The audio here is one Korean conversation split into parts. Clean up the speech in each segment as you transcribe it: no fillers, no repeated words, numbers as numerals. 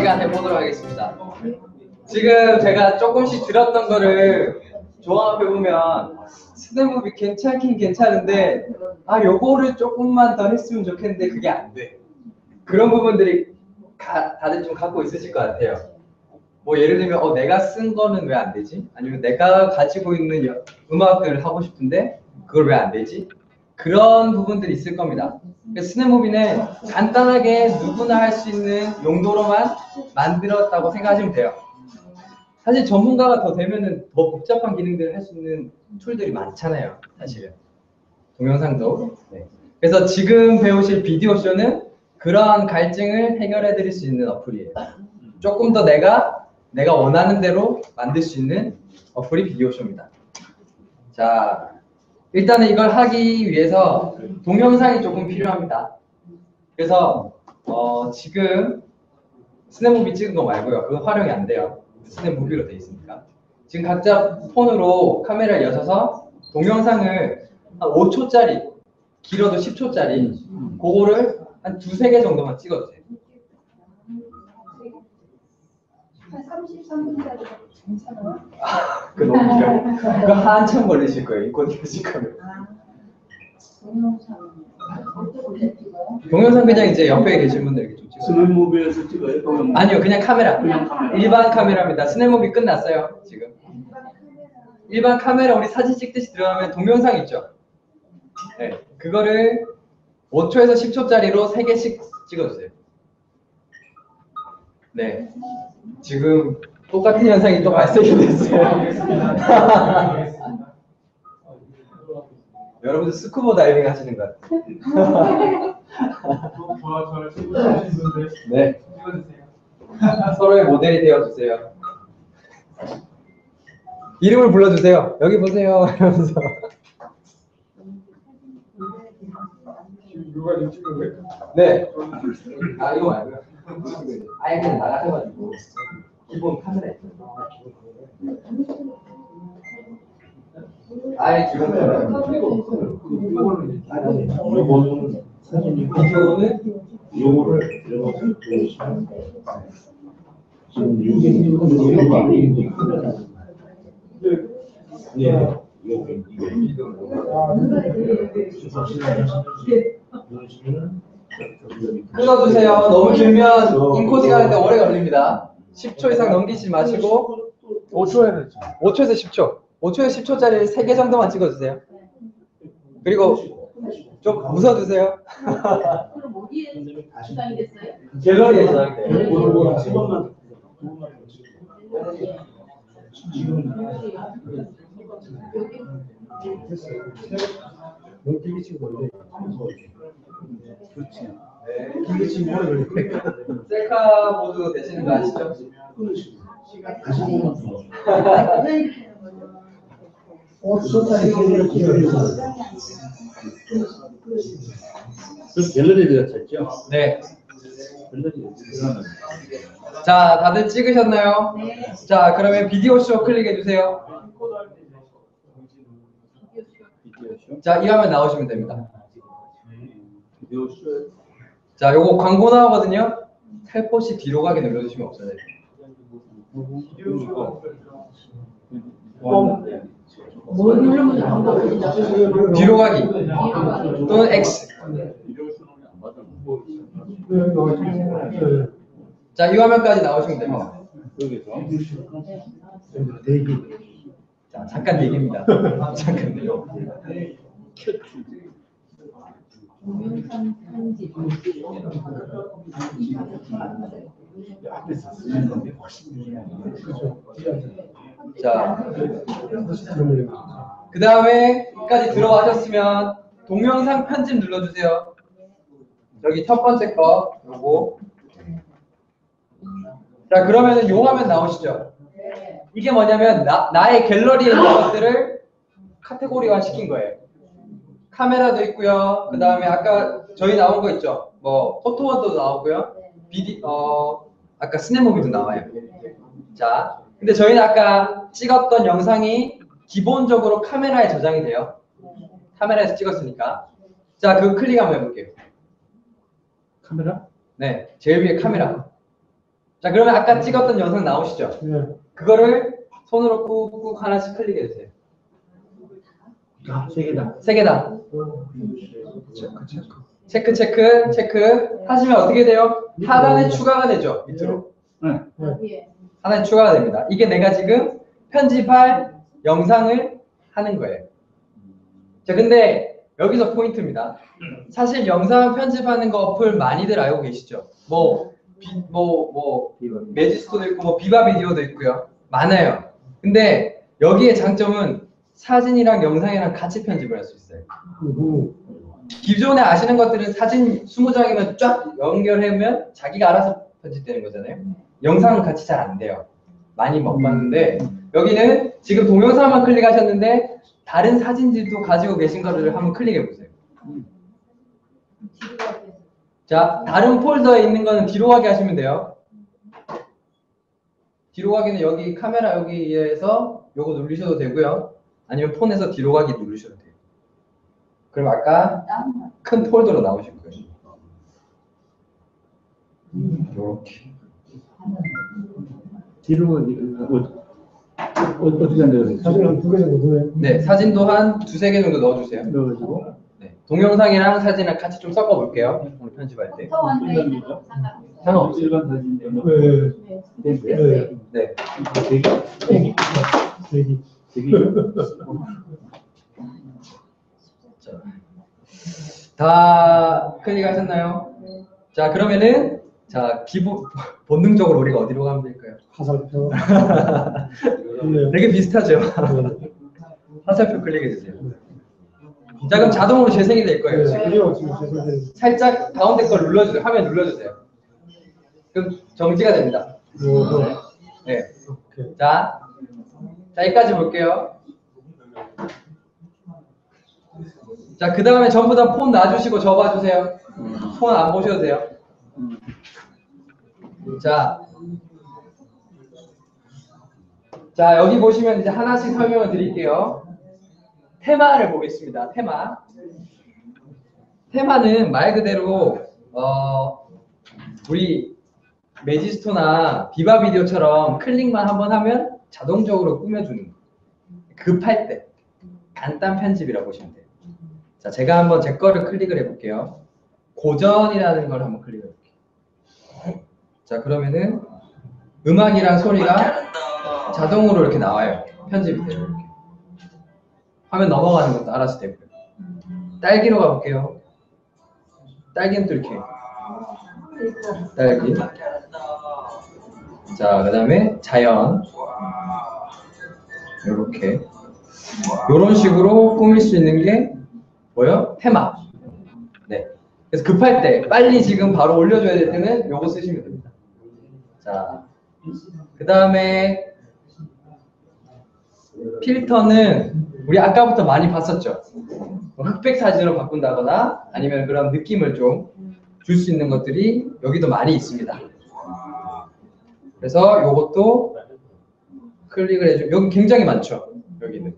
시간 해보도록 하겠습니다. 지금 제가 조금씩 들었던 거를 종합해보면 스냅무비 괜찮긴 괜찮은데 요거를 조금만 더 했으면 좋겠는데 그게 안 돼. 그런 부분들이 다들 좀 갖고 있으실 것 같아요. 뭐 예를 들면 내가 쓴 거는 왜 안 되지? 아니면 내가 가지고 있는 음악을 하고 싶은데 그걸 왜 안 되지? 그런 부분들이 있을 겁니다. 스냅무비는 간단하게 누구나 할 수 있는 용도로만 만들었다고 생각하시면 돼요. 사실 전문가가 더 되면은 더 복잡한 기능들을 할 수 있는 툴들이 많잖아요. 사실은 동영상도. 네. 그래서 지금 배우실 비디오쇼는 그러한 갈증을 해결해 드릴 수 있는 어플이에요. 조금 더 내가 원하는 대로 만들 수 있는 어플이 비디오쇼입니다. 자, 일단은 이걸 하기 위해서 동영상이 조금 필요합니다. 그래서 지금 스냅무비 찍은 거 말고요. 그거 활용이 안 돼요. 스냅무비로 되어 있으니까. 지금 각자 폰으로 카메라를 여셔서 동영상을 한 5초짜리, 길어도 10초짜리 그거를 한 2-3개 정도만 찍어주세요. 한 33분짜리 괜찮아요? 그거 너무 길어요. 그거 한참 걸리실 거예요. 인권 찍으실 거면. 동영상 그냥 이제 옆에 계신 분들 이렇게 좀 찍어요. 스냅무비에서 찍어요? 동영상? 아니요, 그냥 카메라. 일반 카메라입니다. 스냅무비 끝났어요, 지금. 일반 카메라 우리 사진 찍듯이 들어가면 동영상 있죠? 네, 그거를 5초에서 10초짜리로 3개씩 찍어주세요. 네, 지금 똑같은 현상이 또 발생이 됐어요. 여러분들 스쿠버 다이빙 하시는 것 같아요. 네, 서로의 모델이 되어주세요. 이름을 불러주세요. 여기 보세요. 이러면서. 누가 지금 찍은 거예요? 네. 이거 말고요. 아예 그냥 나가셔가지고 기본 카메라 있어요. 아예 기본 카메라. 요거는 사진이 요거를 보여주시면 지금 이거 아니에요. 네. 끊어주세요. 너무 길면 인코딩 하는데 오래 걸립니다. 10초 이상 넘기지 마시고 5초에서 10초. 5초에서 10초짜리 3개 정도만 찍어주세요. 그리고 좀 웃어주세요. 그럼 어디에 저장이 됐어요? 갤러리에 저장이 돼요. 너무 길게 치고 걸려. 그렇지. 네. 길게 치고 오래 걸려. 셀카 모드 되시는 거 아시죠? 다시 한번 더. 그래서 갤러리에 들어갔죠? 네. 갤러리에 자, 다들 찍으셨나요? 네. 자, 그러면 비디오쇼 클릭해주세요. 자, 이 화면 나오시면 됩니다. 자, 요거 광고 나오거든요. 살포시 뒤로 가게 눌러주시면 없어져요. 뭘 누르면 나온 거예요? 뒤로 가기 또는 X. 자, 이 화면까지 나오시면 됩니다. 자, 잠깐 얘기입니다. 잠깐 내요. 동영상 편집. 자, 그 다음에까지 들어가셨으면 동영상 편집 눌러주세요. 여기 첫 번째 거 요거. 자, 그러면은 요 화면 나오시죠? 이게 뭐냐면 나의 갤러리에 있는 것들을 카테고리화 시킨 거예요. 카메라도 있고요. 그 다음에 아까 저희 나온 거 있죠? 뭐 포토원도 나오고요. 아까 스냅무비도 나와요. 자, 근데 저희는 아까 찍었던 영상이 기본적으로 카메라에 저장이 돼요. 카메라에서 찍었으니까. 자, 그거 클릭 한번 해볼게요. 카메라? 네, 제일 위에 카메라. 자, 그러면 아까 찍었던 영상 나오시죠? 네. 그거를 손으로 꾹꾹 하나씩 클릭해 주세요. 아, 세 개다. 세 개다. 체크 하시면 어떻게 돼요? 하단에 추가가 되죠. 밑으로. 네. 여기에 하나에 추가가 됩니다. 이게 내가 지금 편집할 영상을 하는 거예요. 자, 근데 여기서 포인트입니다. 사실 영상 편집하는 거 어플 많이들 알고 계시죠? 매지스토도 있고, 비바 비디오도 있고요. 많아요. 근데 여기의 장점은 사진이랑 영상이랑 같이 편집을 할 수 있어요. 기존에 아시는 것들은 사진 20장이면 쫙 연결하면 자기가 알아서 편집되는 거잖아요. 영상은 같이 잘 안 돼요. 많이 못 봤는데 여기는 지금 동영상만 클릭하셨는데 다른 사진들도 가지고 계신 거를 한번 클릭해 보세요. 자, 다른 폴더에 있는 거는 뒤로 가게 하시면 돼요. 뒤로 가기는 여기 카메라 여기에서 요거 누르셔도 되고요. 아니면 폰에서 뒤로 가기 누르셔도 돼요. 그럼 아까 큰 폴더로 나오실 거예요. 요렇게. 뒤로 어떻게 한다고 사진 한 2개 정도 넣어요. 네, 사진도 한 2-3개 정도 넣어주세요. 넣어가지고 네, 동영상이랑 사진이랑 같이 좀 섞어볼게요. 오늘 편집할 때. 상관없어요. 일반 사진 네. 네. 네. 여기. 다 클릭하셨나요? 자, 그러면은 본능적으로 우리가 어디로 가면 될까요? 화살표. 되게 비슷하죠? 네. 화살표 클릭해주세요. 자, 그럼 자동으로 재생이 될 거예요. 지금. 그래요, 지금 재생된. 살짝 가운데 걸 눌러주세요. 화면 눌러주세요. 그럼 정지가 됩니다. 네. 오케이. 자, 여기까지 볼게요. 자, 그 다음에 전부 다 폰 놔주시고 저 봐주세요. 폰 안 보셔도 돼요. 자, 여기 보시면 이제 하나씩 설명을 드릴게요. 테마를 보겠습니다. 테마는 말 그대로 우리 매지스토나 비바 비디오처럼 클릭만 한번 하면 자동적으로 꾸며주는 거. 급할 때 간단 편집이라고 보시면 돼요. 자, 제가 한번 제 거를 클릭을 해볼게요. 고전이라는 걸 한번 클릭해 볼게요. 자, 그러면은 음악이랑 소리가 자동으로 이렇게 나와요. 편집이 돼요. 이렇게. 화면 넘어가는 것도 알아서 되고요. 딸기로 가볼게요. 딸기는 또 이렇게. 딸기. 자, 그 다음에 자연. 요렇게. 요런 식으로 꾸밀 수 있는 게 뭐예요? 테마. 네. 그래서 급할 때, 빨리 지금 바로 올려줘야 될 때는 요거 쓰시면 됩니다. 자, 그 다음에 필터는 우리 아까부터 많이 봤었죠. 흑백 사진으로 바꾼다거나 아니면 그런 느낌을 좀 줄 수 있는 것들이 여기도 많이 있습니다. 그래서 요것도 클릭을 해주면 여기 굉장히 많죠. 여기는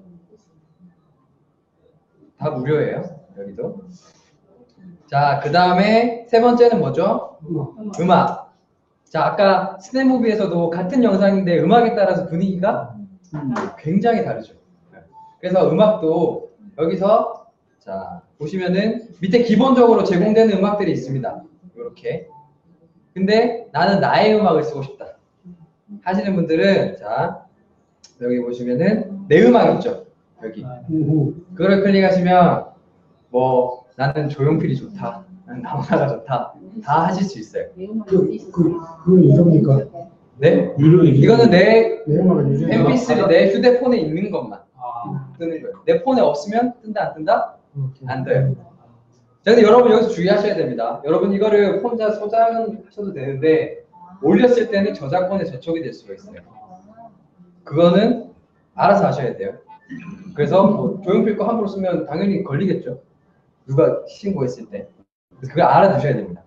다 무료예요. 여기도. 자, 그 다음에 세 번째는 뭐죠? 음악. 자, 아까 스냅무비에서도 같은 영상인데 음악에 따라서 분위기가 굉장히 다르죠. 그래서 음악도 여기서 자 보시면은 밑에 기본적으로 제공되는 음악들이 있습니다. 이렇게. 근데 나는 나의 음악을 쓰고 싶다 하시는 분들은 자 여기 보시면은 내 음악 있죠. 여기. 그거를 클릭하시면 뭐 나는 조용필이 좋다, 나는 나훈아가 좋다 다 하실 수 있어요. 그건 유료입니까? 네? 이거는 내 MP3 내 휴대폰에 있는 것만 뜨는 거예요. 내 폰에 없으면 뜬다 안 뜬다? 안 돼요. 자, 근데 여러분 여기서 주의하셔야 됩니다. 여러분 이거를 혼자 소장하셔도 되는데 올렸을 때는 저작권에 저촉이 될 수가 있어요. 그거는 알아서 하셔야 돼요. 그래서 뭐 조용필 거 함부로 쓰면 당연히 걸리겠죠. 누가 신고했을 때. 그래서 그걸 알아두셔야 됩니다.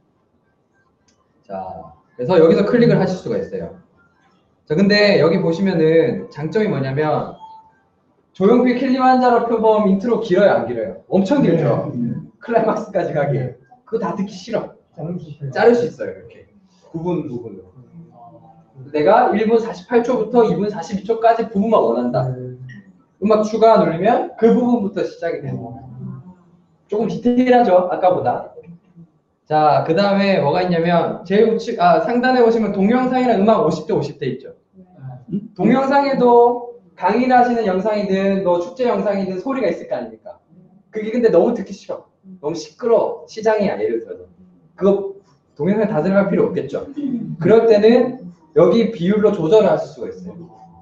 자, 그래서 여기서 클릭을 하실 수가 있어요. 자, 근데 여기 보시면은 장점이 뭐냐면 조용필 킬리만자로 표범 인트로 길어요, 안 길어요? 엄청 길죠? 클라이막스까지 가기. 그거 다 듣기 싫어. 자를 수 있어요, 이렇게. 부분으로. 내가 1분 48초부터 2분 42초까지 부분만 원한다. 음악 추가 누르면 그 부분부터 시작이 되는 거예요. 조금 디테일하죠, 아까보다. 자, 그 다음에 뭐가 있냐면 제일 우측 상단에 보시면 동영상이랑 음악 50대 50대 있죠. 동영상에도 강의를 하시는 영상이든 뭐 축제 영상이든 소리가 있을 거 아닙니까? 그게 근데 너무 듣기 싫어. 너무 시끄러워. 시장이야, 예를 들어서. 그거 동영상에 다 들어갈 필요 없겠죠. 그럴 때는 여기 비율로 조절을 하실 수가 있어요.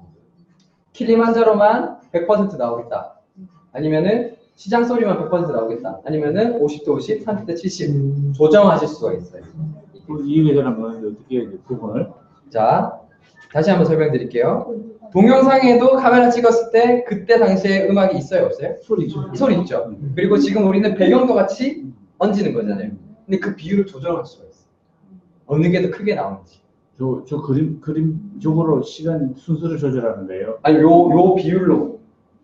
킬리만자로만 100% 나오겠다. 아니면은 시장 소리만 100% 나오겠다. 아니면은 50대 50, 30대 70 조정하실 수가 있어요. 이유에 대한 거는 어떻게 해야 돼? 부분을? 자, 다시 한번 설명드릴게요. 동영상에도 카메라 찍었을 때 그때 당시에 음악이 있어요, 없어요? 소리 있죠. 그리고 지금 우리는 배경도 같이 얹는 거잖아요. 근데 그 비율을 조절할 수가 있어요. 어느 게 더 크게 나오는지. 저 그림적으로 시간 순서를 조절하는 거예요. 아니, 요 비율로.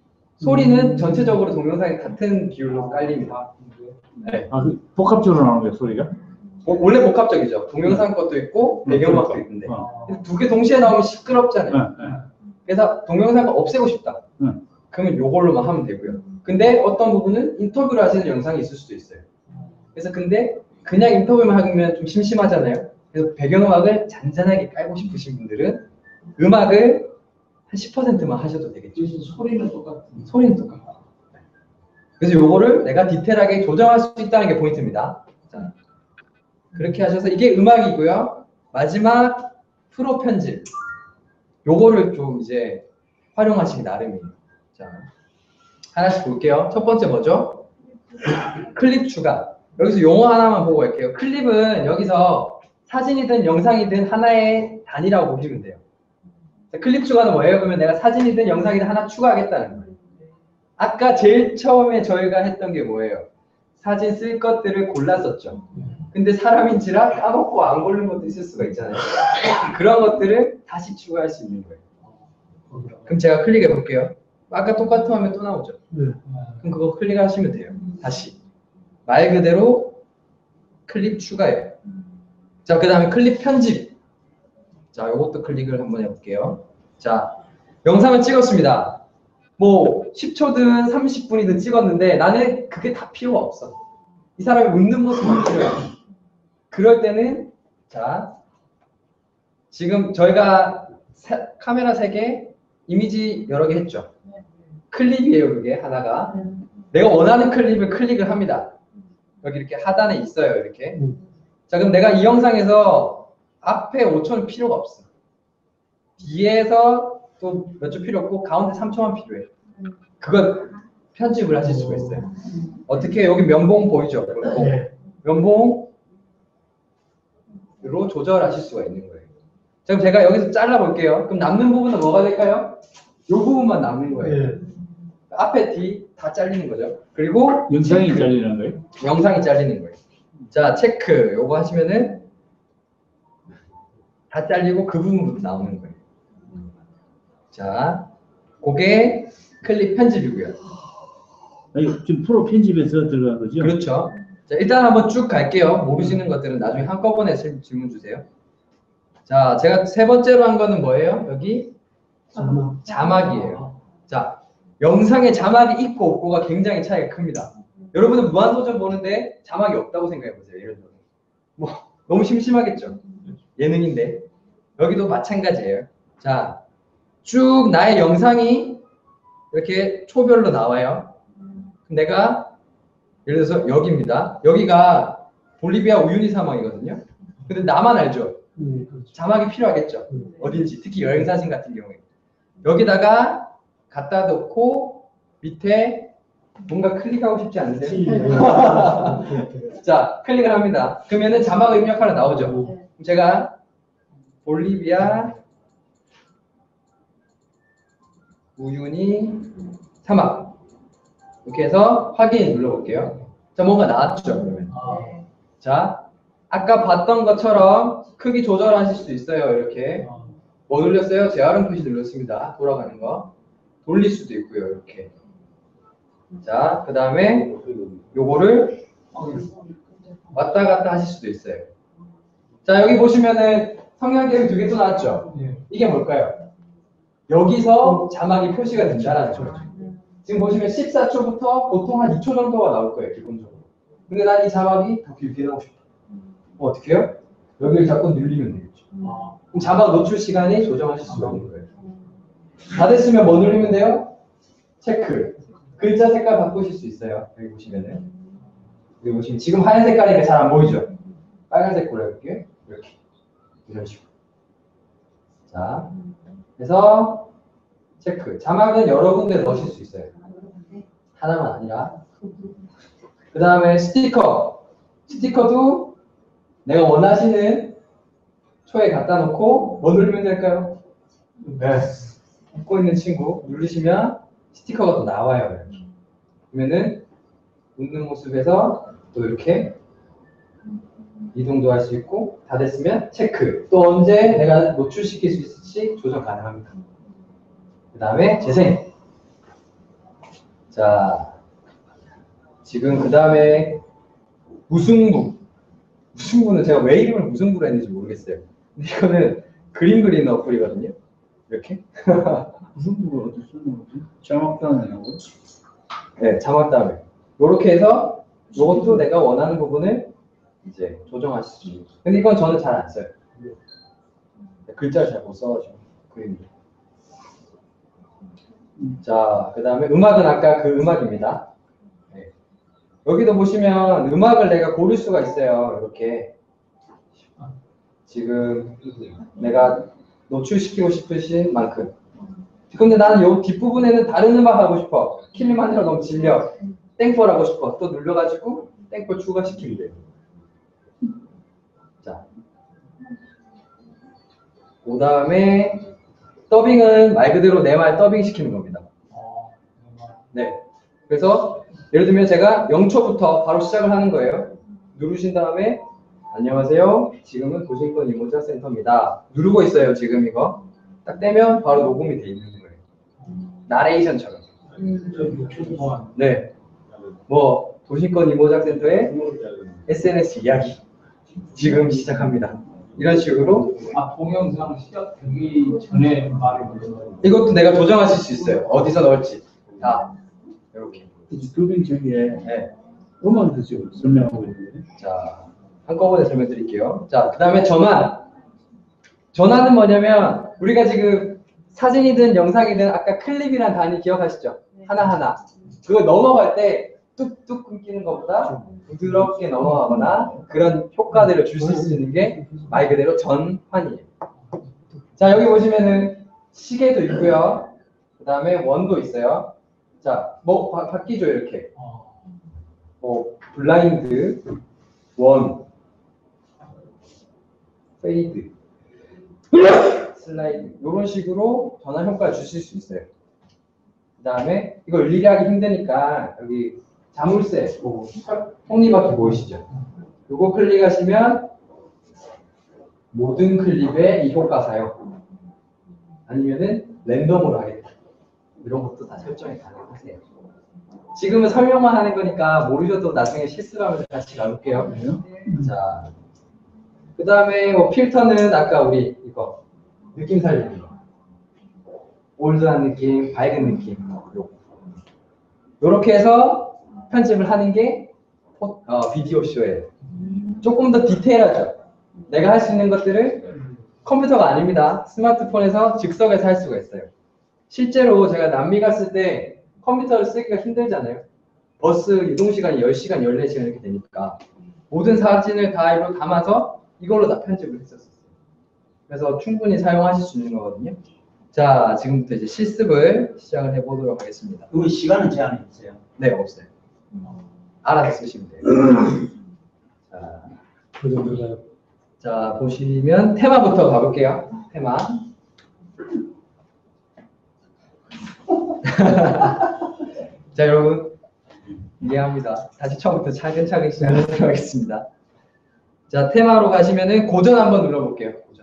소리는 전체적으로 동영상에 같은 비율로 깔립니다. 네. 그 복합적으로 나오는 거예요, 소리가? 원래 복합적이죠. 동영상 것도 있고 배경음악도 그러니까. 있는데 두 개 동시에 나오면 시끄럽잖아요. 그래서 동영상 거 없애고 싶다. 그러면 요걸로만 하면 되고요. 근데 어떤 부분은 인터뷰를 하시는 영상이 있을 수도 있어요. 그래서 근데 그냥 인터뷰만 하면 좀 심심하잖아요. 그래서 배경음악을 잔잔하게 깔고 싶으신 분들은 음악을 한 10%만 하셔도 되겠죠. 소리는 똑같아. 소리는 똑같고. 그래서 요거를 내가 디테일하게 조정할 수 있다는 게 포인트입니다. 자, 그렇게 하셔서 이게 음악이고요. 마지막 프로 편집. 요거를 좀 이제 활용하시기 나름이에요. 자, 하나씩 볼게요. 첫 번째 뭐죠? 클립 추가. 여기서 용어 하나만 보고 갈게요. 클립은 여기서 사진이든 영상이든 하나의 단위라고 보시면 돼요. 자, 클립 추가는 뭐예요? 그러면 내가 사진이든 영상이든 하나 추가하겠다는 거예요. 아까 제일 처음에 저희가 했던 게 뭐예요? 사진 쓸 것들을 골랐었죠. 근데 사람인지라 까먹고 안 고른 것도 있을 수가 있잖아요. 그런 것들을 다시 추가할 수 있는 거예요. 그럼 제가 클릭해 볼게요. 아까 똑같은 화면 또 나오죠. 그럼 그거 클릭하시면 돼요. 다시. 말 그대로 클립 추가예요. 자, 그 다음에 클립 편집. 자, 이것도 클릭을 한번 해볼게요. 자, 영상을 찍었습니다. 뭐 10초든 30분이든 찍었는데 나는 그게 다 필요가 없어. 이 사람이 웃는 모습만 필요해. 그럴 때는 자, 지금 저희가 카메라 3개, 이미지 여러 개 했죠. 클립이에요, 그게 하나가. 내가 원하는 클립을 클릭을 합니다. 여기 이렇게 하단에 있어요, 이렇게. 자, 그럼 내가 이 영상에서 앞에 5초는 필요가 없어. 뒤에서 또 몇 초 필요 없고 가운데 3초만 필요해. 그건 편집을 하실 수가 있어요. 어떻게 여기 면봉 보이죠? 면봉으로 조절하실 수가 있는 거예요. 자, 그럼 제가 여기서 잘라볼게요. 그럼 남는 부분은 뭐가 될까요? 이 부분만 남는 거예요. 앞에 뒤 다 잘리는 거죠. 그리고 영상이 체크. 잘리는 거예요? 영상이 잘리는 거예요. 자, 체크. 요거 하시면은 다 잘리고 그 부분부터 나오는 거예요. 자, 그게 클립 편집이고요. 아니, 지금 프로 편집에서 들어간 거죠? 그렇죠. 자, 일단 한번 쭉 갈게요. 모르시는 것들은 나중에 한꺼번에 질문 주세요. 자, 제가 세 번째로 한 거는 뭐예요? 여기 자막이에요. 자, 영상에 자막이 있고 없고가 굉장히 차이가 큽니다. 여러분은 무한도전 보는데 자막이 없다고 생각해 보세요. 예를 들어. 뭐 너무 심심하겠죠. 예능인데. 여기도 마찬가지예요. 자, 쭉 나의 영상이 이렇게 초별로 나와요. 내가 예를 들어서 여기입니다. 여기가 볼리비아 우유니 사막이거든요. 근데 나만 알죠. 자막이 필요하겠죠. 어딘지, 특히 여행 사진 같은 경우에. 여기다가 갖다 놓고 밑에 뭔가 클릭하고 싶지 않으세요? 자, 클릭을 합니다. 그러면은 자막 입력하러 나오죠. 제가 볼리비아 우유니 사막 이렇게 해서 확인 눌러볼게요. 자, 뭔가 나왔죠. 그러면. 자, 아까 봤던 것처럼 크기 조절하실 수 있어요. 이렇게. 뭐 눌렸어요? 재활용 표시 눌렀습니다. 돌아가는 거. 돌릴 수도 있고요. 이렇게. 자, 그 다음에 요거를 왔다 갔다 하실 수도 있어요. 자, 여기 보시면은 성향계획 두 개 또 나왔죠? 예. 이게 뭘까요? 여기서 자막이 표시가 된다라는 거죠. 지금 보시면 14초부터 보통 한 2초 정도가 나올 거예요, 기본적으로. 근데 난 이 자막이 더 길게 나오고 싶어. 어떻게 해요? 여기를 자꾸 늘리면 되겠죠. 그럼 자막 노출 시간이 조정하실 수가 있는 거예요. 다 됐으면 뭐 누르면 돼요? 체크. 글자 색깔 바꾸실 수 있어요. 여기 보시면은. 여기 보시면 지금 하얀 색깔이니까 잘 안 보이죠? 빨간색 골라볼게요. 이렇게. 이런 식으로. 자, 그래서 체크. 자막은 여러 군데 넣으실 수 있어요. 하나만 아니라. 그 다음에 스티커. 스티커도 내가 원하시는 초에 갖다 놓고 뭐 누르면 될까요? 네. 웃고 있는 친구 누르시면 스티커가 또 나와요. 이렇게. 그러면은 웃는 모습에서 또 이렇게 이동도 할 수 있고 다 됐으면 체크. 또 언제 내가 노출시킬 수 있을지 조정 가능합니다. 그 다음에 재생. 자, 지금 그 다음에 무승부. 무승부는 제가 왜 이름을 무승부로 했는지 모르겠어요. 근데 이거는 그림 그리는 어플이거든요. 이렇게. 무슨 부가 어디 쓰는 거지? 자막 다음에 나오고? 네, 자막 다음에. 이렇게 해서 이것도 내가 원하는 부분을 이제 조정하실 수 있는. 근데 이건 저는 잘 안 써요. 글자를 잘 못 써가지고 그림을. 자, 그 다음에 음악은 아까 그 음악입니다. 네. 여기도 보시면 음악을 내가 고를 수가 있어요. 이렇게. 지금 내가 노출시키고 싶으신 만큼. 근데 나는 요 뒷부분에는 다른 음악 하고 싶어. 킬리만이라 너무 질려. 땡폴 하고 싶어. 또 눌러가지고 땡폴 추가시키면 돼요. 자. 그 다음에 더빙은 말 그대로 내 말 더빙 시키는 겁니다. 네. 그래서 예를 들면 제가 0초부터 바로 시작을 하는 거예요. 누르신 다음에 안녕하세요. 지금은 도심권 이모자 센터입니다. 누르고 있어요. 지금 이거. 딱 떼면 바로 녹음이 돼 있는 거예요. 나레이션처럼. 네. 뭐 도심권 이모자 센터의 SNS 이야기 지금 시작합니다. 이런 식으로 동영상 시작되기 전에 말해보세요. 이것도 내가 조정하실 수 있어요. 어디서 넣을지 다 이렇게. 두빈 저기에 네. 음악도 지금 설명하고 있는데. 자, 한꺼번에 설명드릴게요. 자, 그 다음에 전환. 전환은 뭐냐면 우리가 지금 사진이든 영상이든 아까 클립이란 단위 기억하시죠? 하나하나. 그거 넘어갈 때 뚝뚝 끊기는 것보다 부드럽게 넘어가거나 그런 효과들을 줄 수 있는 게 말 그대로 전환이에요. 자, 여기 보시면은 시계도 있고요. 그 다음에 원도 있어요. 자, 뭐 바뀌죠, 이렇게. 뭐 블라인드, 원, 페이드, 슬라이드 이런 식으로 전환 효과를 주실 수 있어요. 그 다음에 이거 일일이 하기 힘드니까 여기 자물쇠, 톱니바퀴 보이시죠? 요거 클릭하시면 모든 클립에 이 효과 사용 아니면은 랜덤으로 하겠다 이런 것도 다 설정이 가능하세요. 지금은 설명만 하는 거니까 모르셔도 나중에 실습하면서 같이 나눌게요. 자, 그 다음에 뭐 필터는 아까 우리 이거 느낌 살리는 거, 올드한 느낌, 밝은 느낌, 요렇게 해서 편집을 하는 게 비디오 쇼예요. 조금 더 디테일하죠. 내가 할 수 있는 것들을 컴퓨터가 아닙니다. 스마트폰에서 즉석에서 할 수가 있어요. 실제로 제가 남미 갔을 때 컴퓨터를 쓰기가 힘들잖아요. 버스 이동시간이 10시간, 14시간 이렇게 되니까 모든 사진을 다 이로 담아서 이걸로 다 편집을 했었어요. 그래서 충분히 사용하실 수 있는 거거든요. 자, 지금부터 이제 실습을 시작을 해보도록 하겠습니다. 그 시간은 제한이 있어요? 네, 없어요. 알아서 쓰시면 돼요. 자, 그 정도가 자, 보시면 테마부터 가볼게요. 테마. 자, 여러분 이해합니다. 다시 처음부터 차근차근 시작하도록 하겠습니다. 자, 테마로 가시면은 고전 한번 눌러볼게요. 고전.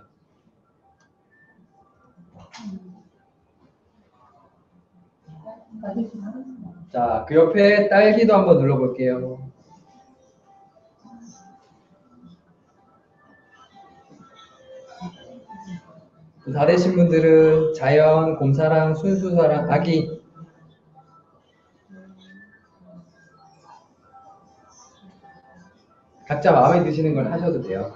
자, 그 옆에 딸기도 한번 눌러볼게요. 다 되신 분들은 자연, 곰사랑, 순수사랑, 아기. 각자 마음에 드시는 걸 하셔도 돼요.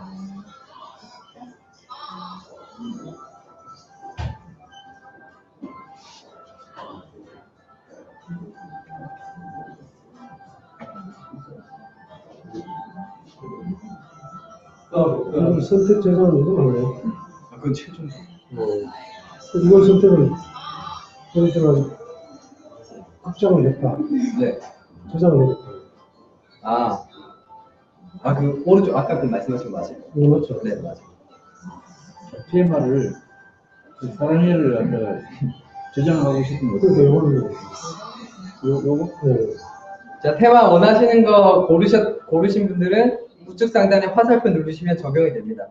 그럼 선택 재산은 누가 하나요? 그건 최종. 이걸 선택을 예를 들어 확장을 했다. 네. 저장을 했다. 그 오른쪽 아까 그 말씀하신 거 맞아요. 이거 맞죠? 네, 맞아요. 테마를 사랑해를 갖다가 저장하고 싶은 거 그래서 이거는 요거? 네. 자, 테마 원하시는 거 고르신 분들은 우측 상단에 화살표 누르시면 적용이 됩니다.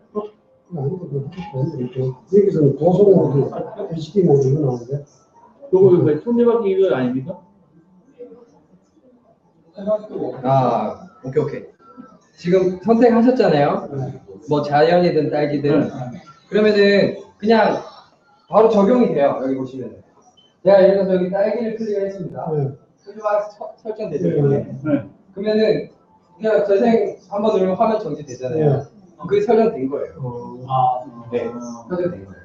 여기서는 고속 모드, HD 모드 이거 나오는데 요거 톱니바퀴 이거 아닙니까? 오케이. 지금 선택하셨잖아요. 뭐 자연이든 딸기든. 그러면은 그냥 바로 적용이 돼요. 여기 보시면. 제가 예를 들어서 여기 딸기를 클릭을 했습니다. 네. 설정되죠. 네. 그러면은 그냥 재생 한번 누르면 화면 정지되잖아요. 그게 설정된 거예요. 네, 설정된 거예요.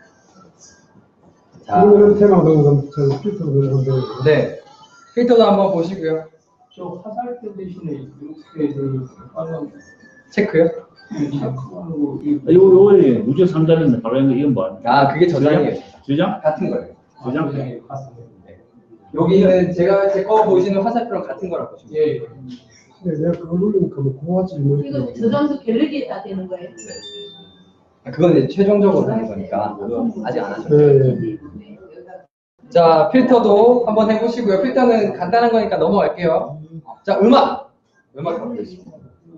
자, 그러면 테마 넣은 저 필터 넣은 건데 네, 필터도 한번 보시고요. 저 화살표 대신에 이렇게 빨간 체크요? 체크하고 요거에 우주 3단은 바로 있는 거 이건 뭐? 그게 저장이에요. 저장? 같은 거예요. 저장? 여기는 제 거 보시는 화살표랑 같은 거라고 보시면 돼요. 예. 내가 그걸 누르니까 뭐 고화질 뭐 이거 저장소 갤러리에다 되는 거예요. 그건 이제 최종적으로 하는 거니까 아직 안 하셨어요. 네. 자, 필터도 한번 해보시고요. 필터는 간단한 거니까 넘어갈게요. 자, 음악 한번 보시죠.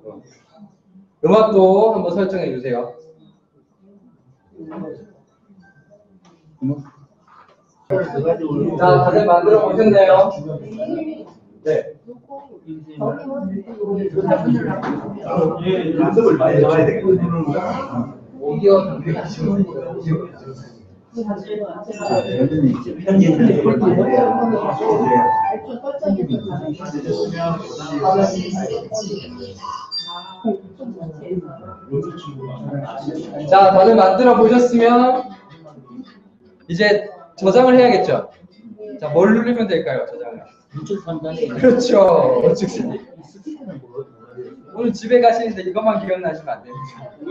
음악도 한번 설정해 주세요. 자, 다들 만들어 보셨나요? 네. 연습을 많이 해봐야 되겠네. 오디오 단계가 지금 저는 이제 편집을 자, 다들 만들어 보셨으면 이제 저장을 해야겠죠? 자, 뭘 누르면 될까요? 저장을. 우주 3단이 그렇죠. 우측 오늘 집에 가시는데 이것만 기억나시면 안 됩니다.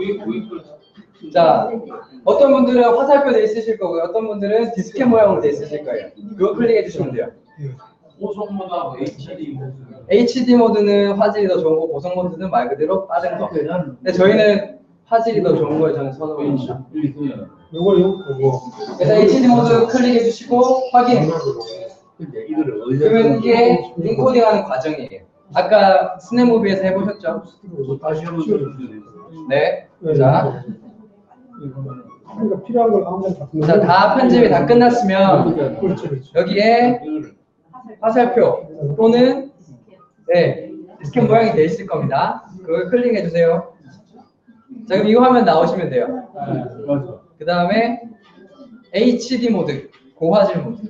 자, 어떤 분들은 화살표 돼 있으실 거고요. 어떤 분들은 디스켓 모양으로 돼 있으실 거예요. 그거 클릭해 주시면 돼요. 고속모드하고 HD 모드. HD 모드는 화질이 더 좋은 거, 고속 모드는 말 그대로 빠른 거. 근데 저희는 화질이 더 좋은 거에 저는 선호합니다. 요거요? 그래서 HD 모드 클릭해 주시고 확인. 그러면 이게 인코딩하는 과정이에요. 아까 스냅무비에서 해보셨죠? 다시 한번 네. 자, 그러니까 필요한 걸 아무나 다 자, 다 편집이 다 끝났으면 그렇죠. 여기에 화살표 또는 디스켓 모양이 돼 있을 겁니다. 그걸 클릭해 주세요. 자, 그럼 이거 하면 나오시면 돼요. 그 다음에 HD 모드, 고화질 모드.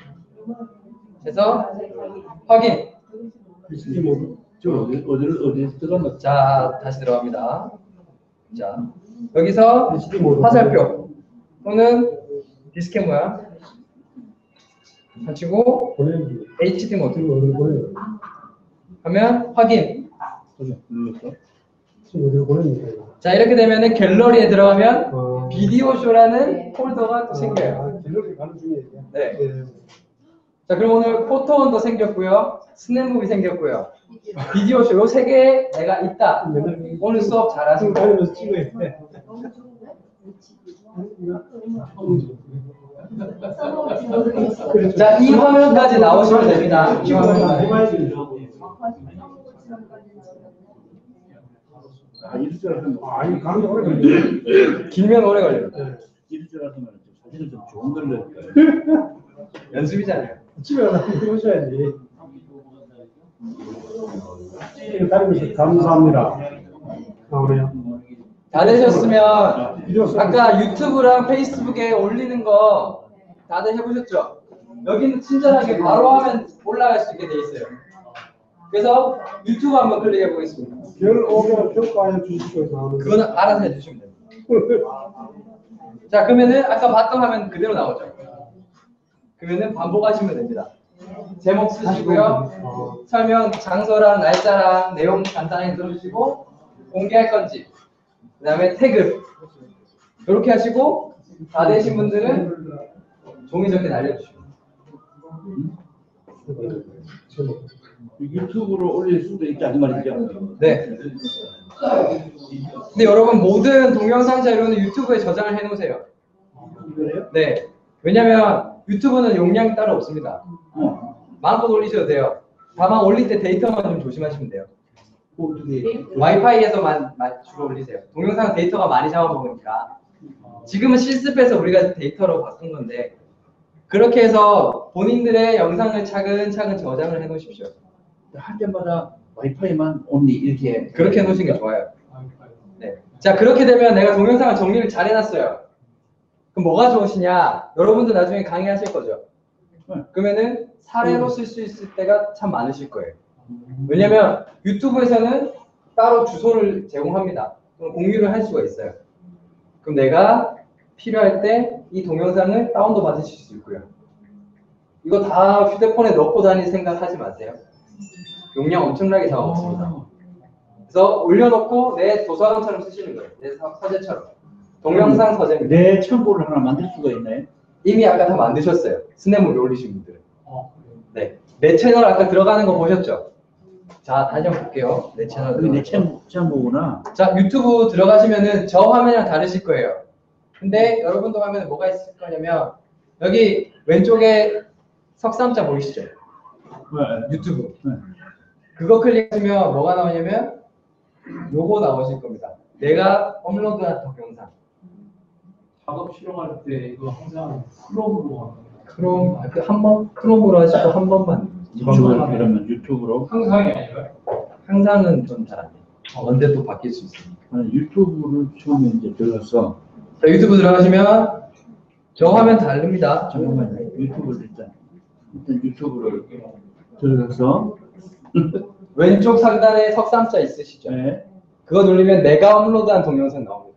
그래서 확인. HD 모드. 저 어디서 들어갔나? 자, 다시 들어갑니다. 자, 여기서 HD 모드. 화살표 또는 디스켓 모양 하시고 보내기. HD 모드 지금 보내요. 하면 확인. 눌렀어? 지금 어디로 보냅니까? 자, 이렇게 되면은 갤러리에 들어가면 어. 비디오 쇼라는 폴더가 또 생겨요. 갤러리 가는 중이에요. 네. 자, 그럼 오늘 포토원도 생겼고요. 스냅무비 생겼고요. 비디오 쇼 요 세 개 내가 있다. 오늘 수업 지금 잘하시고. 다니면서 찍어야 돼. 자, 이 화면까지 나오시면 됩니다. 이 화면까지. 해봐야지. 이럴 줄 알았으면 아니, 가는 오래 걸려. 길면 오래 걸려요. 이럴 줄 알았으면 사진을 좀 좋은 걸 넣을까요? 연습이잖아요. 집에 가서 해보셔야지. 이거 다니면서 감사합니다. 나오네요. 다 되셨으면 아까 유튜브랑 페이스북에 올리는 거 다들 해보셨죠? 여기는 친절하게 바로 하면 올라갈 수 있게 돼 있어요. 그래서 유튜브 한번 클릭해 보겠습니다. 별 5개를 평가해 주십시오. 나오는 거. 그거는 알아서 해주시면 됩니다. 자, 그러면은 아까 봤던 화면 그대로 나오죠? 그러면은 반복하시면 됩니다. 제목 쓰시고요. 설명, 장소랑 날짜랑 내용 간단하게 들어주시고 공개할 건지, 그 다음에 태그 이렇게 하시고 다 되신 분들은 종이접기 날려주시고. 유튜브로 올릴 수도 있다 이 말이죠. 네. 근데 여러분 모든 동영상 자료는 유튜브에 저장을 해놓으세요. 그래요? 네. 왜냐면 유튜브는 용량이 따로 없습니다. 마음껏 올리셔도 돼요. 다만 올릴 때 데이터만 좀 조심하시면 돼요. 어떻게? 와이파이에서만 주로 올리세요. 동영상 데이터가 많이 잡아먹으니까. 지금은 실습해서 우리가 데이터로 바꾼 건데 그렇게 해서 본인들의 영상을 차근차근 저장을 해놓으십시오. 할 때마다 와이파이만 온리 이렇게. 그렇게 해놓으시는 게 좋아요. 네. 자, 그렇게 되면 내가 동영상을 정리를 잘 해놨어요. 그럼 뭐가 좋으시냐? 여러분들 나중에 강의하실 거죠. 그러면은 사례로 쓸 수 있을 때가 참 많으실 거예요. 왜냐면 유튜브에서는 따로 주소를 제공합니다. 그럼 공유를 할 수가 있어요. 그럼 내가 필요할 때 이 동영상을 다운도 받으실 수 있고요. 이거 다 휴대폰에 넣고 다닐 생각하지 마세요. 용량 엄청나게 잡아먹습니다. 그래서 올려놓고 내 도서관처럼 쓰시는 거예요. 내 서재처럼. 동영상 서재입니다. 내 첨부를 하나 만들 수가 있나요? 이미 아까 다 만드셨어요. 스냅을 올리신 분들은. 네. 내 채널 아까 들어가는 거 보셨죠? 자, 다시 한번 볼게요. 내 채널. 그게 내 첨부구나. 자, 유튜브 들어가시면은 저 화면이랑 다르실 거예요. 근데 여러분도 화면에 뭐가 있을 거냐면 여기 왼쪽에 석삼자 보이시죠? 네. 유튜브. 네. 그거 클릭하시면 뭐가 나오냐면 요거 나오실 겁니다. 내가 업로드한 동영상. 작업 실험할 때 이거 항상 크롬으로 하는 크롬 한번 크롬으로 하시고 한 번만 유튜브로 이러면 유튜브로. 항상이 아니라요? 항상은 좀 잘 안 돼요. 언제 또 바뀔 수 있습니다. 유튜브를 처음에 이제 들어가서 자, 유튜브 들어가시면 저 화면 다릅니다. 잠깐만요. 유튜브를 일단 유튜브를 들어가서 왼쪽 상단에 석삼자 있으시죠? 네. 그거 누르면 내가 업로드한 동영상 나옵니다.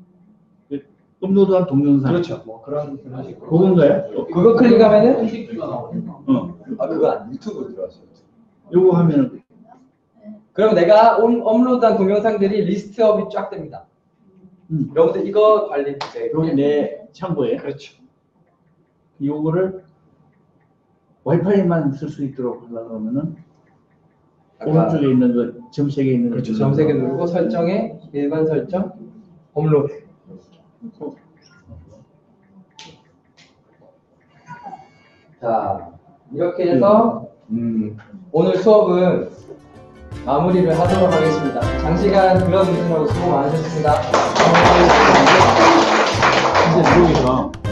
업로드한 동영상. 그렇죠. 뭐 그런 하시고. 그건가요? 그거 클릭하면은 콘택트가 나오니까. 아 그거 안 유튜브 들어가세요. 요거 하면은 그럼 내가 업로드한 동영상들이 리스트업이 쫙 됩니다. 여러분들 이거 관리 주세요. 여기 내 창고에 그렇죠. 요거를 와이파이만 쓸 수 있도록 하려고 하면은 아까 오른쪽에 있는 그 점색에 있는 그렇죠. 점색에 누르고 설정에 일반 설정 업로드. 자 이렇게 해서 오늘 수업은 마무리를 하도록 하겠습니다. 장시간 들어주시느라고 수고 많으셨습니다. 이제 여기서